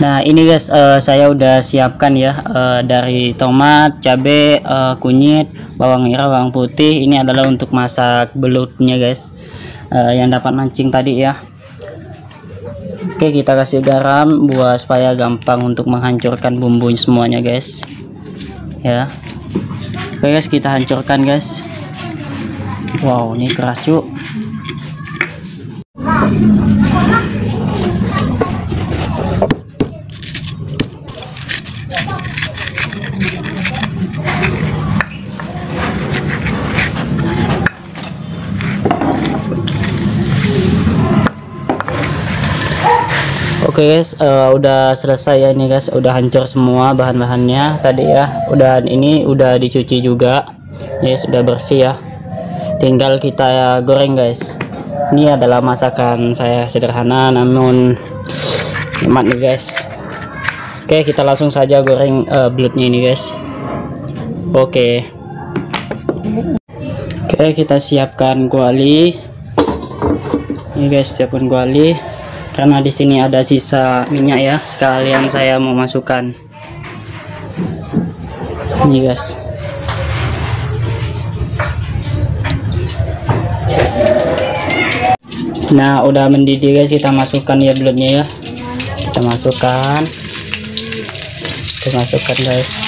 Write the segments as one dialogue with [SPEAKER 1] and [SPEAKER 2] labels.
[SPEAKER 1] Nah ini guys, saya udah siapkan ya, dari tomat, cabai, kunyit, bawang merah, bawang putih. Ini adalah untuk masak belutnya guys, yang dapat mancing tadi ya. Oke, kita kasih garam buat supaya gampang untuk menghancurkan bumbu semuanya guys ya. Oke guys, kita hancurkan guys. Wow, ini keras cuk. Oke guys, udah selesai ya ini guys, udah hancur semua bahan-bahannya tadi ya. Ini udah dicuci juga, ya sudah bersih ya. Tinggal kita goreng guys. Ini adalah masakan saya, sederhana namun nikmat nih guys. Oke, kita langsung saja goreng belutnya ini guys. Oke, kita siapkan kuali. Ini guys, siapkan kuali. Karena di sini ada sisa minyak ya, sekalian saya mau masukkan ini guys. Nah udah mendidih guys, kita masukkan ya belutnya ya. Kita masukkan guys.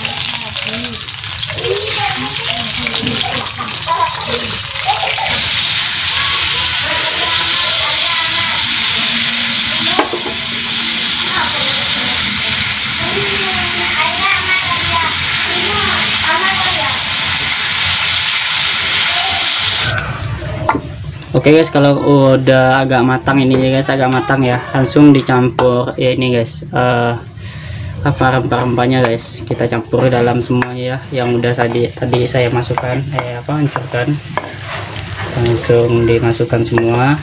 [SPEAKER 1] Oke guys, kalau udah agak matang ini ya guys, agak matang ya, langsung dicampur ya ini guys, apa rempah-rempahnya guys, kita campur dalam semuanya ya, yang udah tadi saya masukkan, hancurkan, langsung dimasukkan semua.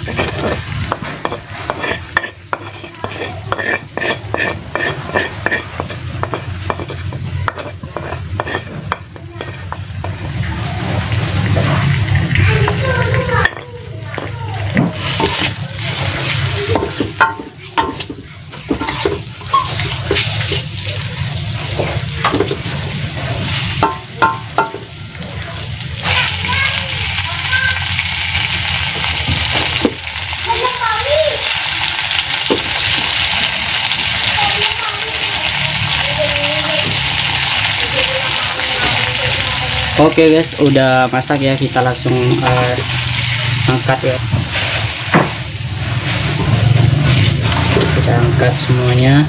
[SPEAKER 1] Oke guys, udah masak ya, kita langsung angkat ya. Kita angkat semuanya.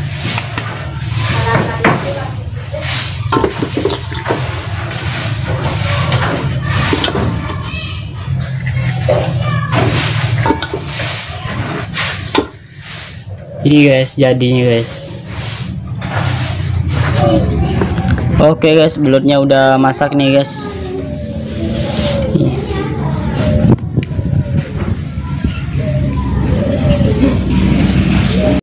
[SPEAKER 1] Ini guys, jadinya guys. Oke guys, belutnya udah masak nih guys.